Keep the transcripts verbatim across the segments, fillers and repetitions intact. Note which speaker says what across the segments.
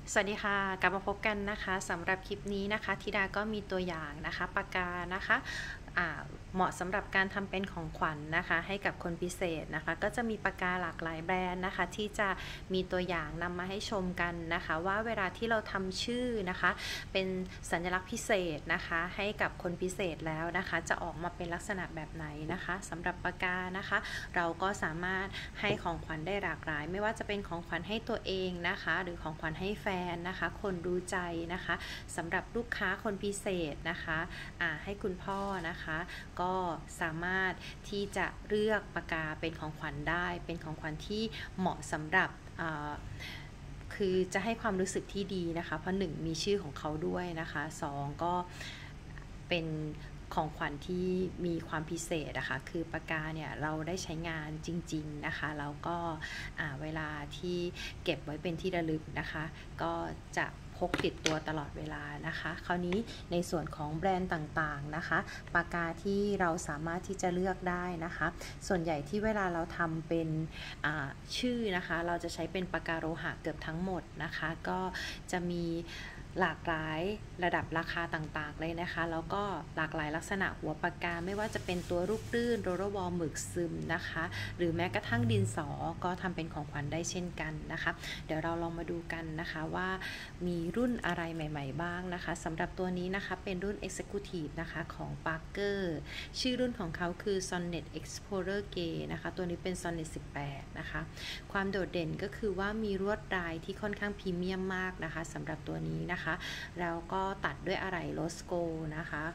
Speaker 1: สวัสดีค่ะกลับมาพบกันนะคะสำหรับคลิปนี้นะคะธิดาก็มีตัวอย่างนะคะปากกานะคะเหมาะสำหรับการทำเป็นของขวัญ นนะคะให้กับคนพิเศษนะคะก็จะมีปากกาหลากหลายแบรนด์นะคะที่จะมีตัวอย่างนำมาให้ชมกันนะคะว่าเวลาที่เราทำชื่อนะคะเป็นสัญลักษณ์พิเศษนะคะให้กับคนพิเศษแล้วนะคะจะออกมาเป็นลักษณะแบบไหนนะคะสำหรับปากกานะคะเราก็สามารถให้ของขวัญได้หลากหลายไม่ว่าจะเป็นของขวัญให้ตัวเองนะคะหรือของขวัญให้แฟนนะคะคนรู้ใจนะคะสำหรับลูกค้าคนพิเศษนะคะให้คุณพ่อนะคะก็สามารถที่จะเลือกปากกาเป็นของขวัญได้เป็นของขวัญที่เหมาะสำหรับคือจะให้ความรู้สึกที่ดีนะคะเพราะหนึ่งมีชื่อของเขาด้วยนะคะสองก็เป็นของขวัญที่มีความพิเศษนะคะคือปากกาเนี่ยเราได้ใช้งานจริงๆนะคะแล้วก็เวลาที่เก็บไว้เป็นที่ระลึกนะคะก็จะพกติดตัวตลอดเวลานะคะคราวนี้ในส่วนของแบรนด์ต่างๆนะคะปากกาที่เราสามารถที่จะเลือกได้นะคะส่วนใหญ่ที่เวลาเราทำเป็นชื่อนะคะเราจะใช้เป็นปากกาโลหะเกือบทั้งหมดนะคะก็จะมีหลากหลายระดับราคาต่างๆเลยนะคะแล้วก็หลากหลายลักษณะหัวปากกาไม่ว่าจะเป็นตัวรูปรื่นโรลเลอร์บอลหมึกซึมนะคะหรือแม้กระทั่งดินสอก็ทำเป็นของขวัญได้เช่นกันนะคะเดี๋ยวเราลองมาดูกันนะคะว่ามีรุ่นอะไรใหม่ๆบ้างนะคะสำหรับตัวนี้นะคะเป็นรุ่น Executive นะคะของ Parker ชื่อรุ่นของเขาคือ Sonnet Explorer Gray นะคะตัวนี้เป็น Sonnet สิบแปดนะคะความโดดเด่นก็คือว่ามีลวดลายที่ค่อนข้างพรีเมียมมากนะคะสำหรับตัวนี้นะคะแล้วก็ตัดด้วยอะไหล่โรสโกนะคะ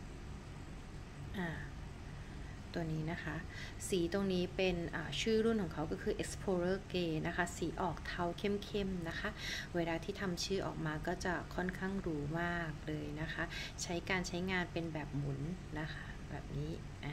Speaker 1: ตัวนี้นะคะสีตรงนี้เป็นชื่อรุ่นของเขาก็คือ Explorer Gray นะคะสีออกเทาเข้มๆนะคะเวลาที่ทำชื่อออกมาก็จะค่อนข้างหรูมากเลยนะคะใช้การใช้งานเป็นแบบหมุนนะคะแบบนี้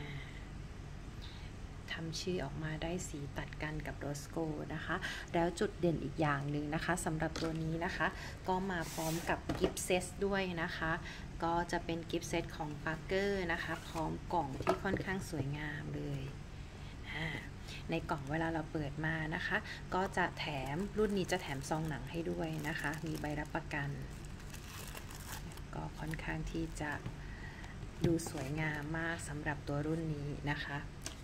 Speaker 1: ทำชื่อออกมาได้สีตัดกันกับโรสโกนะคะแล้วจุดเด่นอีกอย่างหนึ่งนะคะสำหรับตัวนี้นะคะก็มาพร้อมกับกิฟต์เซตด้วยนะคะก็จะเป็นกิฟต์เซตของ Parker นะคะพร้อมกล่องที่ค่อนข้างสวยงามเลยในกล่องเวลาเราเปิดมานะคะก็จะแถมรุ่นนี้จะแถมซองหนังให้ด้วยนะคะมีใบรับประกันก็ค่อนข้างที่จะดูสวยงามมากสำหรับตัวรุ่นนี้นะคะ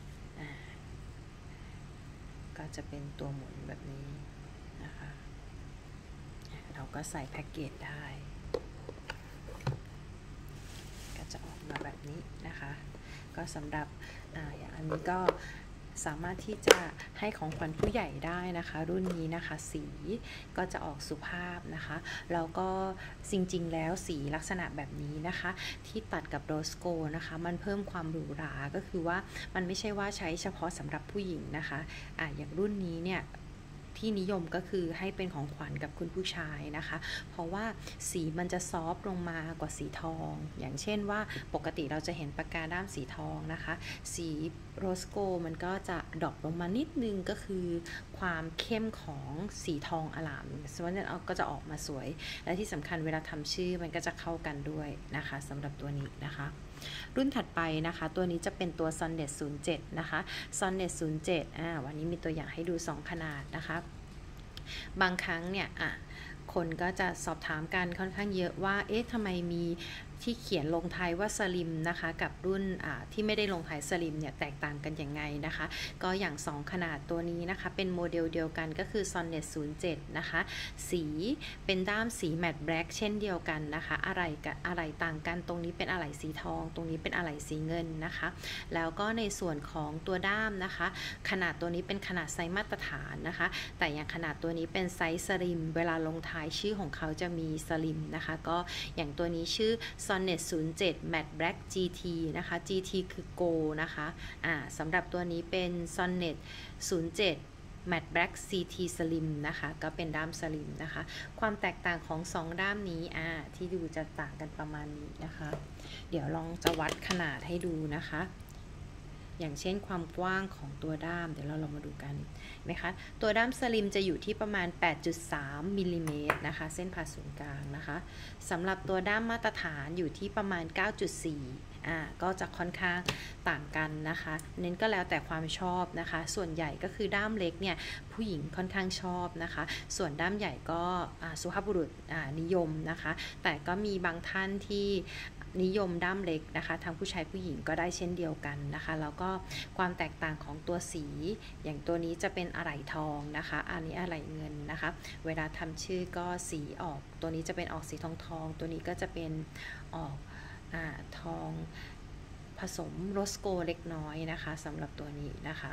Speaker 1: ก็จะเป็นตัวหมุนแบบนี้นะคะเราก็ใส่แพ็กเกจได้ก็จะออกมาแบบนี้นะคะก็สำหรับ อ, อย่างอันนี้ก็สามารถที่จะให้ของขวัญผู้ใหญ่ได้นะคะรุ่นนี้นะคะสีก็จะออกสุภาพนะคะแล้วก็จริงๆแล้วสีลักษณะแบบนี้นะคะที่ตัดกับโรสโกนะคะมันเพิ่มความหรูหราก็คือว่ามันไม่ใช่ว่าใช้เฉพาะสำหรับผู้หญิงนะคะอ่ะอย่างรุ่นนี้เนี่ยที่นิยมก็คือให้เป็นของขวัญกับคุณผู้ชายนะคะเพราะว่าสีมันจะซอฟต์ลงมากว่าสีทองอย่างเช่นว่าปกติเราจะเห็นปากกาด้ามสีทองนะคะสีโรสโกมันก็จะดรอปลงมานิดนึงก็คือความเข้มของสีทองอลามเพราะฉะนั้นก็จะออกมาสวยและที่สำคัญเวลาทำชื่อมันก็จะเข้ากันด้วยนะคะสำหรับตัวนี้นะคะรุ่นถัดไปนะคะตัวนี้จะเป็นตัว Sonnet ศูนย์เจ็ดนะคะ Sonnet ศูนย์เจ็ดอ่าวันนี้มีตัวอย่างให้ดูสองขนาดนะคะบางครั้งเนี่ยอ่ะคนก็จะสอบถามกันค่อนข้างเยอะว่าเอ๊ะทำไมมีที่เขียนลงท้ายว่าสลิมนะคะกับรุ่นที่ไม่ได้ลงท้ายสลิมเนี่ยแตกต่างกันอย่างไงนะคะก็อย่างสองขนาดตัวนี้นะคะเป็นโมเดลเดียวกันก็คือ Sonnet ศูนย์เจ็ดนะคะสีเป็นด้ามสีแมตต์แบล็กเช่นเดียวกันนะคะอะไรกับอะไรต่างกันตรงนี้เป็นอะไหล่สีทองตรงนี้เป็นอะไหล่สีเงินนะคะแล้วก็ในส่วนของตัวด้ามนะคะขนาดตัวนี้เป็นขนาดไซส์มาตรฐานนะคะแต่อย่างขนาดตัวนี้เป็นไซส์สลิมเวลาลงท้ายชื่อของเขาจะมีสลิมนะคะก็อย่างตัวนี้ชื่อSonnet ศูนย์เจ็ด Matte Black จี ที นะคะ จี ที คือ Gold นะคะอ่าสำหรับตัวนี้เป็น Sonnet ศูนย์เจ็ด Matte Black ซี ที Slim นะคะก็เป็นด้ามสลิมนะคะความแตกต่างของสองด้ามนี้อ่าที่ดูจะต่างกันประมาณนี้นะคะเดี๋ยวลองจะวัดขนาดให้ดูนะคะอย่างเช่นความกว้างของตัวด้ามเดี๋ยวเราลองมาดูกันนะคะตัวด้ามสลิมจะอยู่ที่ประมาณ แปดจุดสาม มิลลิเมตรนะคะเส้นผ่าศูนย์กลางนะคะสำหรับตัวด้ามมาตรฐานอยู่ที่ประมาณ เก้าจุดสี่ อ่าก็จะค่อนข้างต่างกันนะคะเน้นก็แล้วแต่ความชอบนะคะส่วนใหญ่ก็คือด้ามเล็กเนี่ยผู้หญิงค่อนข้างชอบนะคะส่วนด้ามใหญ่ก็สุภาพบุรุษนิยมนะคะแต่ก็มีบางท่านที่นิยมด้ามเล็กนะคะทั้งผู้ชายผู้หญิงก็ได้เช่นเดียวกันนะคะแล้วก็ความแตกต่างของตัวสีอย่างตัวนี้จะเป็นอะไหล่ทองนะคะอันนี้อะไหล่เงินนะคะเวลาทำชื่อก็สีออกตัวนี้จะเป็นออกสีทองทองตัวนี้ก็จะเป็นออกอ่าทองผสมโรสโกเล็กน้อยนะคะสำหรับตัวนี้นะคะ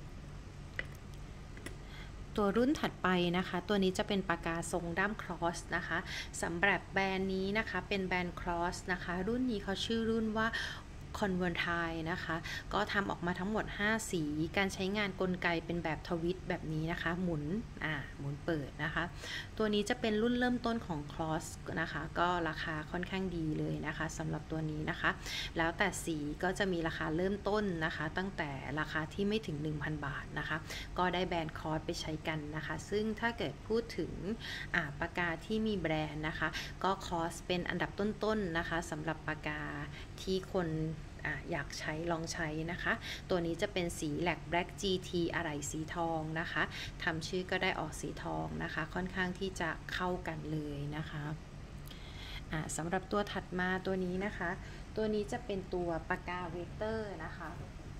Speaker 1: ตัวรุ่นถัดไปนะคะตัวนี้จะเป็นปากกาทรงด้ามครอสนะคะสำหรับแบรนด์นี้นะคะเป็นแบรนด์ครอสนะคะรุ่นนี้เขาชื่อรุ่นว่าคอนเวอร์ไทนะคะก็ทำออกมาทั้งหมดห้าสีการใช้งานกลไกเป็นแบบทวิตแบบนี้นะคะหมุนอ่าหมุนเปิดนะคะตัวนี้จะเป็นรุ่นเริ่มต้นของคลอสนะคะก็ราคาค่อนข้างดีเลยนะคะสำหรับตัวนี้นะคะแล้วแต่สีก็จะมีราคาเริ่มต้นนะคะตั้งแต่ราคาที่ไม่ถึง หนึ่งพัน บาทนะคะก็ได้แบรนด์คลอสไปใช้กันนะคะซึ่งถ้าเกิดพูดถึงอ่าปากกาที่มีแบรนด์นะคะก็คลอสเป็นอันดับต้นๆนะคะสำหรับปากกาที่คนอยากใช้ลองใช้นะคะตัวนี้จะเป็นสีแลกแบล็ก จี ที อะไหล่สีทองนะคะทำชื่อก็ได้ออกสีทองนะคะค่อนข้างที่จะเข้ากันเลยนะคะสำหรับตัวถัดมาตัวนี้นะคะตัวนี้จะเป็นตัวปากกาเวกเตอร์นะคะ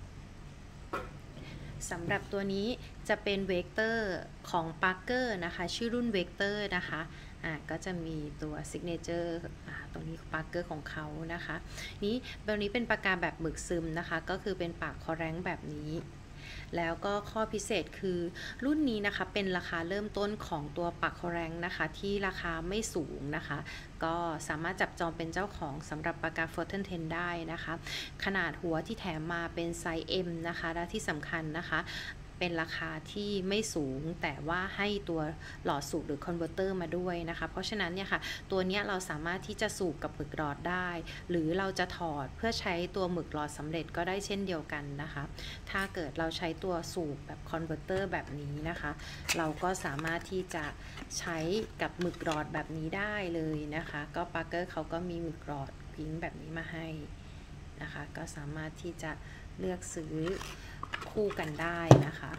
Speaker 1: สำหรับตัวนี้จะเป็นเวกเตอร์ของ Parker นะคะชื่อรุ่นเวกเตอร์นะคะอ่าก็จะมีตัว Signature อ่าตรงนี้ปากเกอร์ของเขานะคะนี้ตัวนี้เป็นปากกาแบบหมึกซึมนะคะก็คือเป็นปากคอแรงแบบนี้แล้วก็ข้อพิเศษคือรุ่นนี้นะคะเป็นราคาเริ่มต้นของตัวปากคอแรงนะคะที่ราคาไม่สูงนะคะก็สามารถจับจองเป็นเจ้าของสำหรับปากกา Fountain Pen ได้นะคะขนาดหัวที่แถมมาเป็นไซส์ M นะคะและที่สำคัญนะคะเป็นราคาที่ไม่สูงแต่ว่าให้ตัวหลอดสูบหรือคอนเวอร์เตอร์มาด้วยนะคะเพราะฉะนั้นเนี่ยค่ะตัวนี้เราสามารถที่จะสูบกับหมึกหลอดได้หรือเราจะถอดเพื่อใช้ตัวหมึกหลอดสำเร็จก็ได้เช่นเดียวกันนะคะถ้าเกิดเราใช้ตัวสูบแบบคอนเวอร์เตอร์แบบนี้นะคะเราก็สามารถที่จะใช้กับหมึกหลอดแบบนี้ได้เลยนะคะก็ปาร์เกอร์เขาก็มีหมึกหลอดพิงค์แบบนี้มาให้นะคะก็สามารถที่จะเลือกซื้อคู่กันได้นะคะ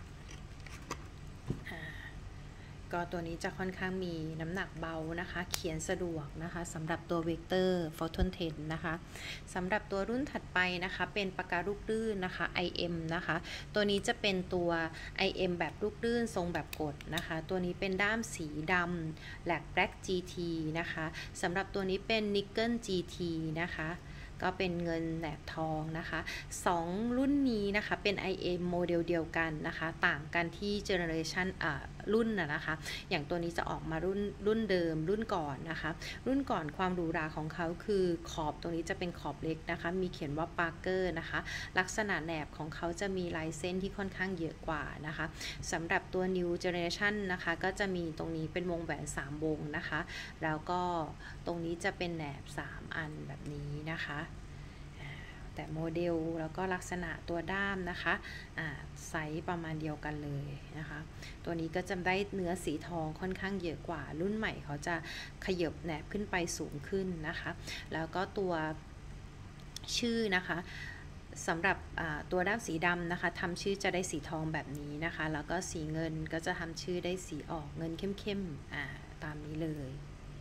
Speaker 1: ก็ตัวนี้จะค่อนข้างมีน้ำหนักเบานะคะเขียนสะดวกนะคะสำหรับตัว Vector Fountain Pen นะคะสำหรับตัวรุ่นถัดไปนะคะเป็นปากกาลูกลื่นนะคะ ไอ เอ็ม นะคะตัวนี้จะเป็นตัว ไอ เอ็ม แบบลูกลื่นทรงแบบกดนะคะตัวนี้เป็นด้ามสีดำแหลก Black จี ที นะคะสำหรับตัวนี้เป็น Nickel จี ที นะคะก็เป็นเงินแหนบทองนะคะสองรุ่นนี้นะคะเป็น ไอ เอ็ม โมเดลเดียวกันนะคะต่างกันที่เจเนอเรชันอ่ารุ่นนะนะคะอย่างตัวนี้จะออกมารุ่นรุ่นเดิมรุ่นก่อนนะคะรุ่นก่อนความหรูหราของเขาคือขอบตรงนี้จะเป็นขอบเล็กนะคะมีเขียนว่า Parker นะคะลักษณะแหนบของเขาจะมีลายเส้นที่ค่อนข้างเยอะกว่านะคะสำหรับตัว New Generation นะคะก็จะมีตรงนี้เป็นวงแหวนสามวงนะคะแล้วก็ตรงนี้จะเป็นแหนบสามอันแบบนี้นะคะแต่โมเดลแล้วก็ลักษณะตัวด้ามนะคะไซส์ประมาณเดียวกันเลยนะคะตัวนี้ก็จะได้เนื้อสีทองค่อนข้างเยอะกว่ารุ่นใหม่เขาจะขยับแหนบขึ้นไปสูงขึ้นนะคะแล้วก็ตัวชื่อนะคะสำหรับตัวด้ามสีดำนะคะทำชื่อจะได้สีทองแบบนี้นะคะแล้วก็สีเงินก็จะทำชื่อได้สีออกเงินเข้มๆตามนี้เลย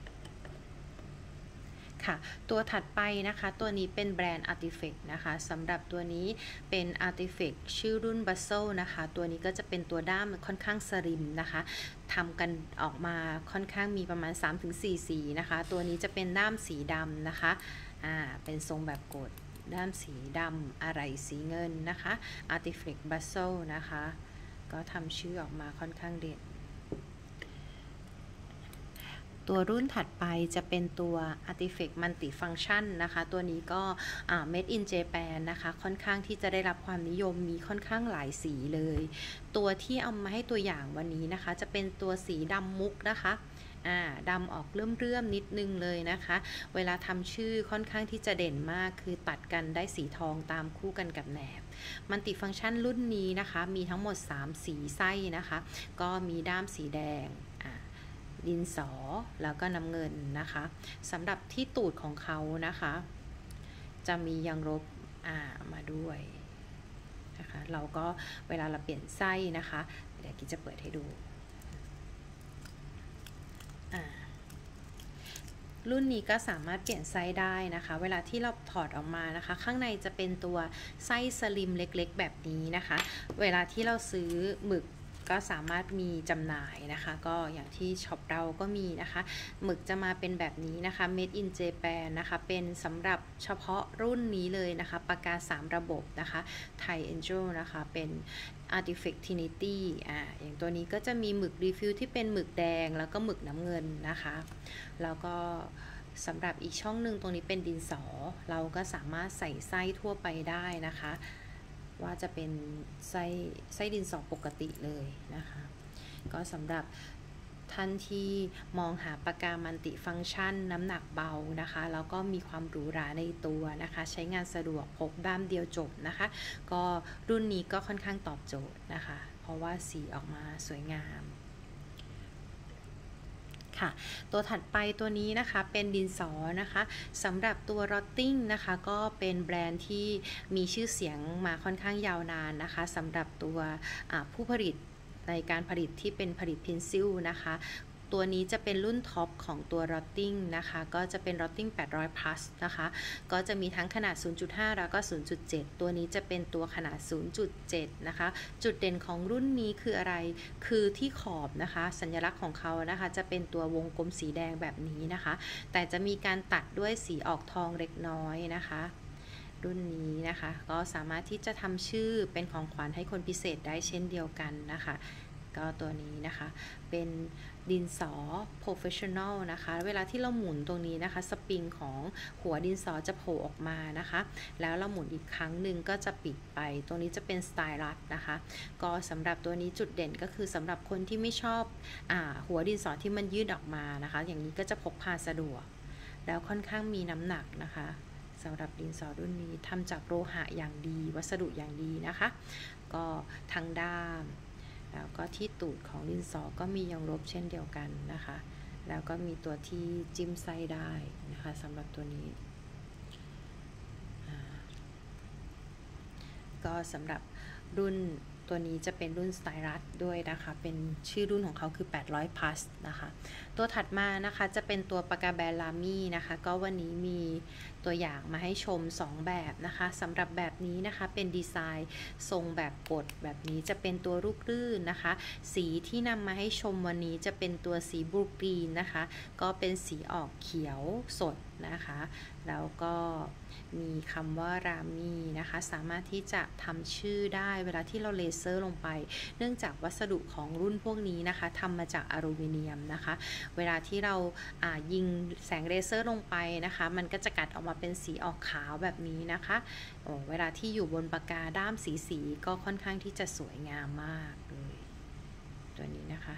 Speaker 1: ค่ะตัวถัดไปนะคะตัวนี้เป็นแบรนด์ Artifact นะคะสำหรับตัวนี้เป็น Artifact ชื่อรุ่น Bustle นะคะตัวนี้ก็จะเป็นตัวด้ามค่อนข้างสลิมนะคะทำกันออกมาค่อนข้างมีประมาณ สามถึงสี่ สีนะคะตัวนี้จะเป็นด้ามสีดำนะคะอ่าเป็นทรงแบบกดด้ามสีดำอะไรสีเงินนะคะ Artifact Bustle นะคะก็ทำชื่อออกมาค่อนข้างเด่นตัวรุ่นถัดไปจะเป็นตัว Artifact Multifunction นะคะตัวนี้ก็ Made in Japan นะคะค่อนข้างที่จะได้รับความนิยมมีค่อนข้างหลายสีเลยตัวที่เอามาให้ตัวอย่างวันนี้นะคะจะเป็นตัวสีดำมุกนะคะอ่าดำออกเลื่อมๆนิดนึงเลยนะคะเวลาทำชื่อค่อนข้างที่จะเด่นมากคือตัดกันได้สีทองตามคู่กันกับแหนบมัลติฟังก์ชันรุ่นนี้นะคะมีทั้งหมดสามสีไส้นะคะก็มีด้ามสีแดงดินสอแล้วก็น้ำเงินนะคะสำหรับที่ตูดของเขานะคะจะมียางลบมาด้วยนะคะเราก็เวลาเราเปลี่ยนไส้นะคะเดี๋ยวกิ๊กจะเปิดให้ดูรุ่นนี้ก็สามารถเปลี่ยนไส้ได้นะคะเวลาที่เราถอดออกมานะคะข้างในจะเป็นตัวไส้สลิมเล็กๆแบบนี้นะคะเวลาที่เราซื้อหมึกก็สามารถมีจำหน่ายนะคะก็อย่างที่ช็อปเราก็มีนะคะหมึกจะมาเป็นแบบนี้นะคะ Made in Japan นะคะเป็นสำหรับเฉพาะรุ่นนี้เลยนะคะปากกาสามระบบนะคะ Thai Angel นะคะเป็น Artifact Trinity อ่าอย่างตัวนี้ก็จะมีหมึกรีฟิลที่เป็นหมึกแดงแล้วก็หมึกน้ำเงินนะคะแล้วก็สำหรับอีกช่องหนึ่งตรงนี้เป็นดินสอเราก็สามารถใส่ไส้ทั่วไปได้นะคะว่าจะเป็นไส้ไส้ดินสอปกติเลยนะคะก็สำหรับท่านที่มองหาปากกามัลติฟังก์ชันน้ำหนักเบานะคะแล้วก็มีความหรูหราในตัวนะคะใช้งานสะดวกพกด้ามเดียวจบนะคะก็รุ่นนี้ก็ค่อนข้างตอบโจทย์นะคะเพราะว่าสีออกมาสวยงามตัวถัดไปตัวนี้นะคะเป็นดินสอนะคะสำหรับตัว Rotting นะคะก็เป็นแบรนด์ที่มีชื่อเสียงมาค่อนข้างยาวนานนะคะสำหรับตัวผู้ผลิตในการผลิตที่เป็นผลิตเพนซิลนะคะตัวนี้จะเป็นรุ่นท็อปของตัว Rotting นะคะก็จะเป็น Rotting แปดร้อย plus นะคะก็จะมีทั้งขนาด ศูนย์จุดห้า แล้วก็ ศูนย์จุดเจ็ด ตัวนี้จะเป็นตัวขนาด ศูนย์จุดเจ็ด นะคะจุดเด่นของรุ่นนี้คืออะไรคือที่ขอบนะคะสัญลักษณ์ของเขานะคะจะเป็นตัววงกลมสีแดงแบบนี้นะคะแต่จะมีการตัดด้วยสีออกทองเล็กน้อยนะคะรุ่นนี้นะคะก็สามารถที่จะทำชื่อเป็นของขวัญให้คนพิเศษได้เช่นเดียวกันนะคะก็ตัวนี้นะคะเป็นดินสอ professional นะคะเวลาที่เราหมุนตรงนี้นะคะสปริงของหัวดินสอจะโผล่ออกมานะคะแล้วเราหมุนอีกครั้งหนึ่งก็จะปิดไปตรงนี้จะเป็นสไตลัสนะคะก็สำหรับตัวนี้จุดเด่นก็คือสำหรับคนที่ไม่ชอบอ่าหัวดินสอที่มันยืดออกมานะคะอย่างนี้ก็จะพกพาสะดวกแล้วค่อนข้างมีน้ำหนักนะคะสำหรับดินสอรุ่นนี้ทำจากโลหะอย่างดีวัสดุอย่างดีนะคะก็ทั้งด้ามแล้วก็ที่ตูดของดินสอก็มียางลบเช่นเดียวกันนะคะแล้วก็มีตัวที่จิ้มไส้ได้นะคะสำหรับตัวนี้ก็สำหรับรุ่นตัวนี้จะเป็นรุ่นสไตลัสด้วยนะคะเป็นชื่อรุ่นของเขาคือแปดร้อย plus นะคะตัวถัดมานะคะจะเป็นตัวปากกาแบรนด์ลามี่นะคะก็วันนี้มีตัวอย่างมาให้ชมสองแบบนะคะสำหรับแบบนี้นะคะเป็นดีไซน์ทรงแบบกดแบบนี้จะเป็นตัวลูกลื่นนะคะสีที่นำมาให้ชมวันนี้จะเป็นตัวสีบลูกรีนนะคะก็เป็นสีออกเขียวสดนะคะแล้วก็มีคำว่ารามีนะคะสามารถที่จะทำชื่อได้เวลาที่เราเลเซอร์ลงไปเนื่องจากวัสดุของรุ่นพวกนี้นะคะทำมาจากอลูมิเนียมนะคะเวลาที่เราายิงแสงเลเซอร์ลงไปนะคะมันก็จะกัดออกมาเป็นสีออกขาวแบบนี้นะคะเวลาที่อยู่บนปากกาด้ามสีสีก็ค่อนข้างที่จะสวยงามมากเลยตัวนี้นะคะ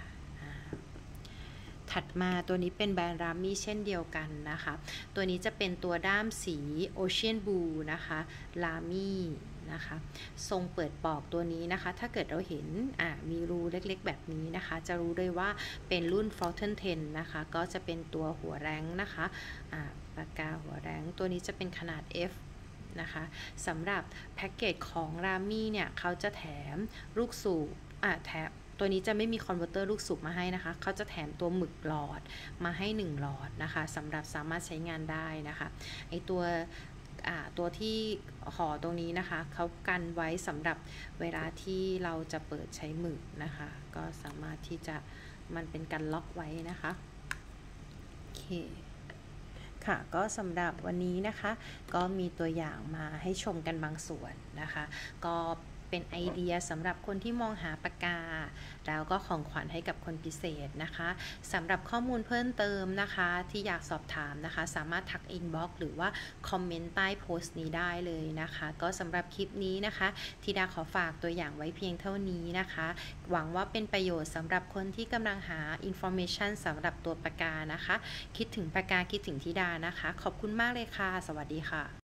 Speaker 1: ถัดมาตัวนี้เป็นแบรนด์รามี่เช่นเดียวกันนะคะตัวนี้จะเป็นตัวด้ามสีโอเชียนบลูนะคะรามี่นะคะทรงเปิดปอกตัวนี้นะคะถ้าเกิดเราเห็นอ่ามีรูเล็กๆแบบนี้นะคะจะรู้เลยว่าเป็นรุ่น Fountain เท็นนะคะก็จะเป็นตัวหัวแรงนะคะอ่าปากกาหัวแรงตัวนี้จะเป็นขนาด F นะคะสำหรับแพ็กเกจของรามี่เนี่ยเขาจะแถมลูกสูบอ่าแถมตัวนี้จะไม่มีคอนเวอร์เตอร์ลูกสูบมาให้นะคะเขาจะแถมตัวหมึกหลอดมาให้หนึ่งหลอดนะคะสำหรับสามารถใช้งานได้นะคะไอตัวตัวที่ห่อตรงนี้นะคะเขากันไว้สำหรับเวลาที่เราจะเปิดใช้หมึกนะคะก็สามารถที่จะมันเป็นการล็อกไว้นะคะโอเคค่ะก็สำหรับวันนี้นะคะก็มีตัวอย่างมาให้ชมกันบางส่วนนะคะก็เป็นไอเดียสำหรับคนที่มองหาปากกาแล้วก็ของขวัญให้กับคนพิเศษนะคะสำหรับข้อมูลเพิ่มเติมนะคะที่อยากสอบถามนะคะสามารถทักอินบ็อกซ์หรือว่าคอมเมนต์ใต้โพสต์นี้ได้เลยนะคะก็สำหรับคลิปนี้นะคะธิดาขอฝากตัวอย่างไว้เพียงเท่านี้นะคะหวังว่าเป็นประโยชน์สำหรับคนที่กำลังหา information สำหรับตัวปากกานะคะคิดถึงปากกาคิดถึงธิดานะคะขอบคุณมากเลยค่ะสวัสดีค่ะ